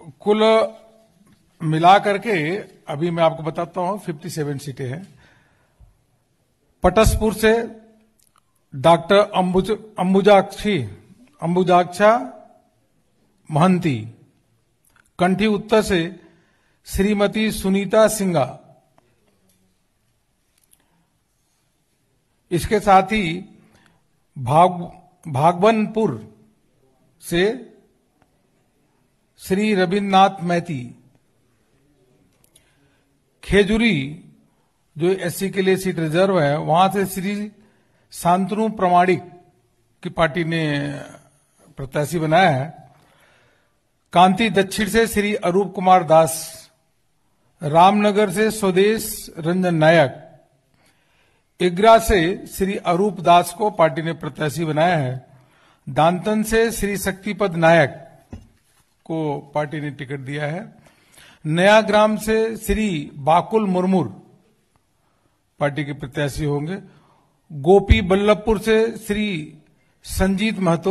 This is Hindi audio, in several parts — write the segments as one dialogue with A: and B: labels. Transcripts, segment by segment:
A: कुल मिला करके अभी मैं आपको बताता हूं 57 सीटें हैं। पटसपुर से डॉक्टर अंबुजाक्षा महंती, कंठी उत्तर से श्रीमती सुनीता सिंघा, इसके साथ ही भागवनपुर से श्री रविन्द्रनाथ मैती, खेजुरी जो एससी के लिए सीट रिजर्व है वहां से श्री शांतनु प्रमाणिक की पार्टी ने प्रत्याशी बनाया है। कांति दक्षिण से श्री अरूप कुमार दास, रामनगर से स्वदेश रंजन नायक, इग्रा से श्री अरूप दास को पार्टी ने प्रत्याशी बनाया है। दांतन से श्री शक्तिपद नायक को पार्टी ने टिकट दिया है। नया ग्राम से श्री बाकुल मुर्मुर पार्टी के प्रत्याशी होंगे। गोपी बल्लभपुर से श्री संजीत महतो,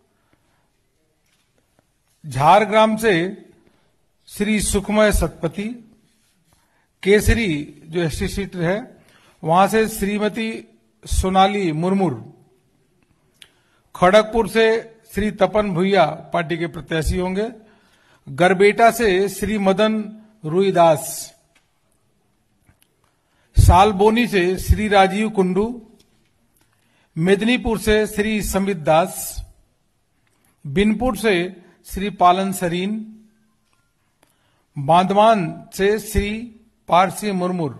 A: झारग्राम से श्री सुखमय सतपति, केसरी जो एससी सीट है वहां से श्रीमती सोनाली मुर्मुर, खड़गपुर से श्री तपन भुइया पार्टी के प्रत्याशी होंगे। गरबेटा से श्री मदन रुईदास, सालबोनी से श्री राजीव कुंडू, मेदिनीपुर से श्री समित दास, बिनपुर से श्री पालन सरीन, बांधवान से श्री पारसी मुर्मुर,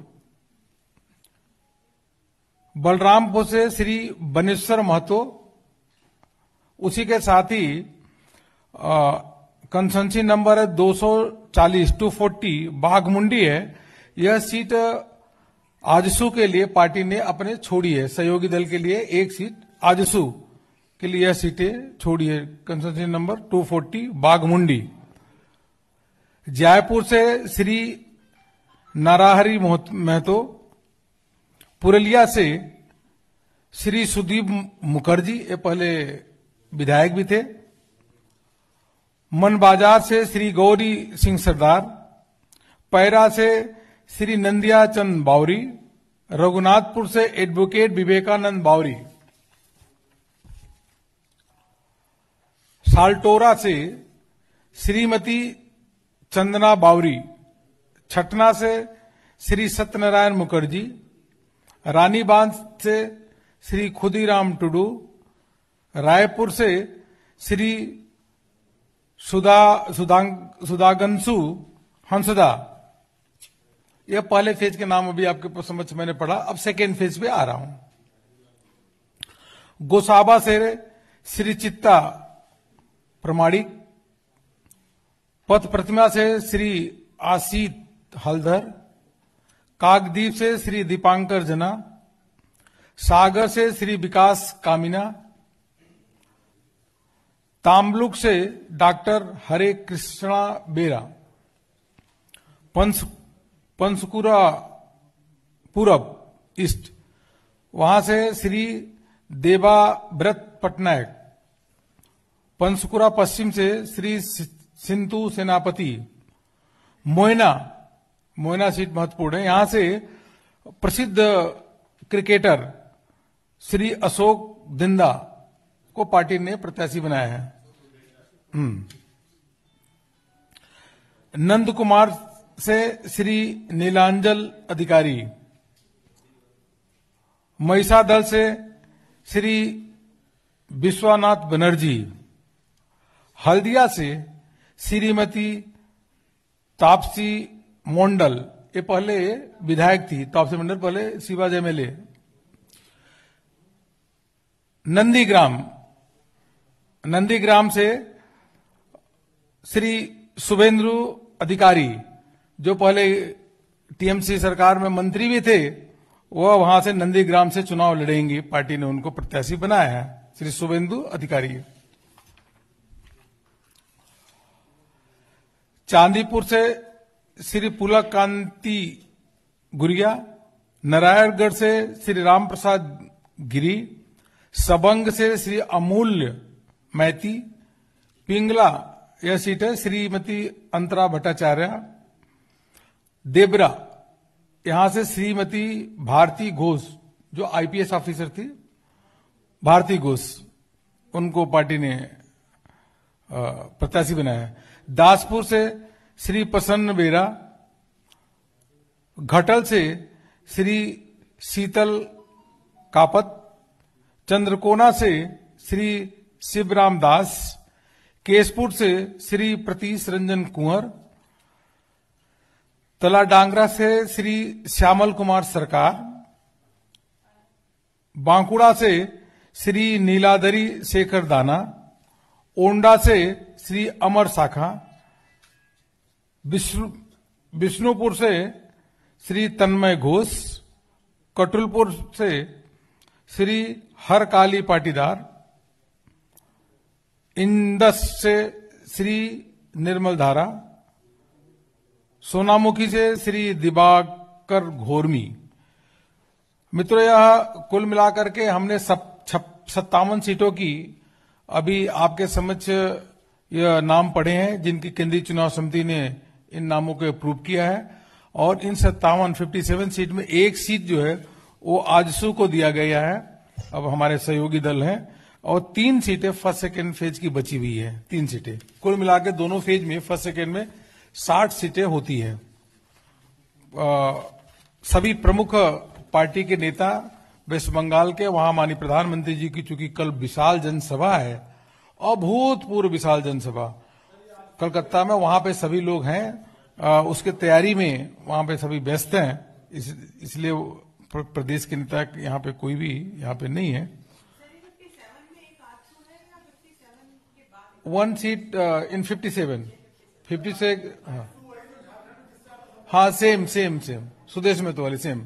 A: बलरामपुर से श्री बनेश्वर महतो, उसी के साथ ही कंसेंसी नंबर है 240 240 बाघमुंडी है। यह सीट आजसू के लिए पार्टी ने अपने छोड़ी है। सहयोगी दल के लिए एक सीट आजसू के लिए यह सीटें छोड़ी है। कंसेंसी नंबर 240 बाघमुंडी। जयपुर से श्री नाराहरी महतो, पुरलिया से श्री सुदीप मुखर्जी, ये पहले विधायक भी थे। मन बाजार से श्री गौरी सिंह सरदार, पैरा से श्री नंदिया चंद बावरी, रघुनाथपुर से एडवोकेट विवेकानंद बावरी, साल्टोरा से श्रीमती चंदना बावरी, छटना से श्री सत्यनारायण मुखर्जी, रानीबांध से श्री खुदीराम टुडू, रायपुर से श्री सुधागंसु हंसदा। यह पहले फेज के नाम अभी आपके समझ मैंने पढ़ा, अब सेकेंड फेज पे आ रहा हूं। गोसाबा से श्री चित्ता प्रमाणिक, पथ प्रतिमा से श्री आशीत हलधर, काकद्वीप से श्री दीपांकर जना, सागर से श्री विकास कामिना, ताम्बलुक से डॉक्टर हरे कृष्णा बेरा, पंसकुरा पूरब ईस्ट वहां से श्री देवाव्रत पटनायक, पंसकुरा पश्चिम से श्री सिंधु सेनापति, मोयना सीट महत्वपूर्ण है। यहां से प्रसिद्ध क्रिकेटर श्री अशोक दिंदा को पार्टी ने प्रत्याशी बनाया है। नंद कुमार से श्री नीलांजल अधिकारी, महिषा दल से श्री विश्वनाथ बनर्जी, हल्दिया से श्रीमती तापसी मोंडल, ये पहले विधायक थी, तापसी मंडल पहले शिवाजी एमएलए। नंदीग्राम से श्री शुभेंद्र अधिकारी, जो पहले टीएमसी सरकार में मंत्री भी थे, वह वहां से नंदीग्राम से चुनाव लड़ेंगे। पार्टी ने उनको प्रत्याशी बनाया है, श्री शुभेंदु अधिकारी। चांदीपुर से श्री पुलक कांति गुरिया, नारायणगढ़ से श्री राम प्रसाद गिरी, सबंग से श्री अमूल्य मैती, पिंगला यह सीट है श्रीमती अंतरा भट्टाचार्य। देबरा, यहां से श्रीमती भारती घोष, जो आईपीएस ऑफिसर थी, भारती घोष, उनको पार्टी ने प्रत्याशी बनाया है। दासपुर से श्री प्रसन्न बेरा, घटल से श्री शीतल कापत, चंद्रकोना से श्री शिवराम दास, केसपुर से श्री प्रतीश रंजन कुंवर, तलाडांगरा से श्री श्यामल कुमार सरकार, बांकुड़ा से श्री नीलाधरी शेखर दाना, ओंडा से श्री अमर शाखा, विष्णुपुर से श्री तन्मय घोष, कटुलपुर से श्री हरकाली पाटीदार, इंदस से श्री निर्मल धारा, सोनामुखी से श्री दिवाकर घोरमी। मित्रों, यह कुल मिलाकर के हमने 57 सीटों की अभी आपके समक्ष यह नाम पढ़े हैं, जिनकी केंद्रीय चुनाव समिति ने इन नामों को अप्रूव किया है। और इन 57 सीट में एक सीट जो है वो आजसू को दिया गया है, अब हमारे सहयोगी दल हैं, और 3 सीटें फर्स्ट सेकेंड फेज की बची हुई है। 3 सीटें कुल मिलाकर दोनों फेज में, फर्स्ट सेकेंड में 60 सीटें होती हैं। सभी प्रमुख पार्टी के नेता वेस्ट बंगाल के, वहां माननीय प्रधानमंत्री जी की चूंकि कल विशाल जनसभा है, अभूतपूर्व विशाल जनसभा कलकत्ता में, वहां पे सभी लोग हैं, उसके तैयारी में वहां पे सभी व्यस्त हैं, इसलिए प्रदेश के नेता यहाँ पे कोई भी यहाँ पे नहीं है। 1 सीट इन 50 से हाँ सेम सुदेश में तो वाली सेम।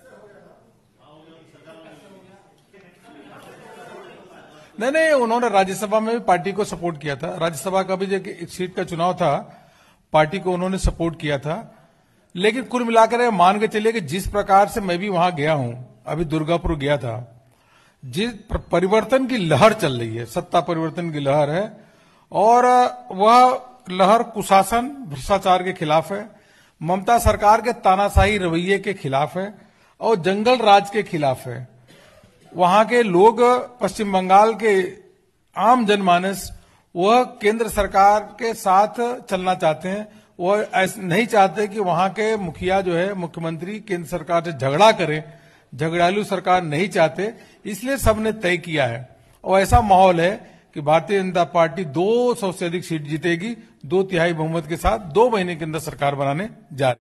A: नहीं, उन्होंने राज्यसभा में भी पार्टी को सपोर्ट किया था। राज्यसभा का भी जो एक सीट का चुनाव था, पार्टी को उन्होंने सपोर्ट किया था। लेकिन कुल मिलाकर मान के चलिए कि जिस प्रकार से मैं भी वहां गया हूं, अभी दुर्गापुर गया था, जिस परिवर्तन की लहर चल रही है, सत्ता परिवर्तन की लहर है, और वह लहर कुशासन भ्रष्टाचार के खिलाफ है, ममता सरकार के तानाशाही रवैये के खिलाफ है, और जंगल राज के खिलाफ है। वहां के लोग, पश्चिम बंगाल के आम जनमानस, वह केंद्र सरकार के साथ चलना चाहते हैं। वह नहीं चाहते कि वहां के मुखिया जो है, मुख्यमंत्री केंद्र सरकार से झगड़ा करे, झगड़ालू सरकार नहीं चाहते, इसलिए सबने तय किया है। और ऐसा माहौल है कि भारतीय जनता पार्टी 200 से अधिक सीट जीतेगी, 2/3 बहुमत के साथ 2 महीने के अंदर सरकार बनाने जा रही है।